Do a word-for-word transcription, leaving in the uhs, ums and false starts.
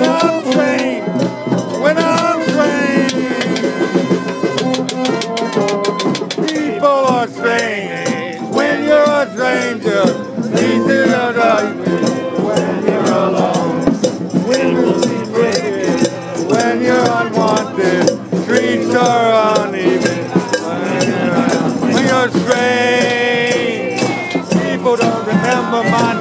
when I'm strange, when I'm strange. People are strange when you're a stranger. Easy to die when you're alone. When you're secret, when you're unwanted. Streets are uneven when you're, when you're strange. People don't remember my